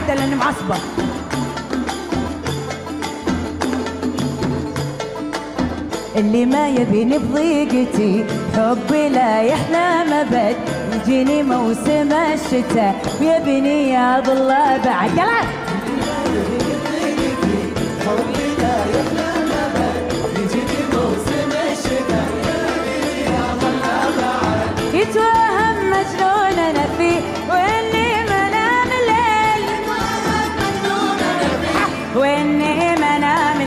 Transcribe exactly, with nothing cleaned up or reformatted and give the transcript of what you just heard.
واحده لاني معصبه. اللي ما يبيني بضيقتي حبي لا يحلم ابد، يجيني موسم الشتاء ويبني يا ظله بعد. يلا حبي لا يحلم ابد، يجيني موسم الشتاء ويبني يا ظله بعد.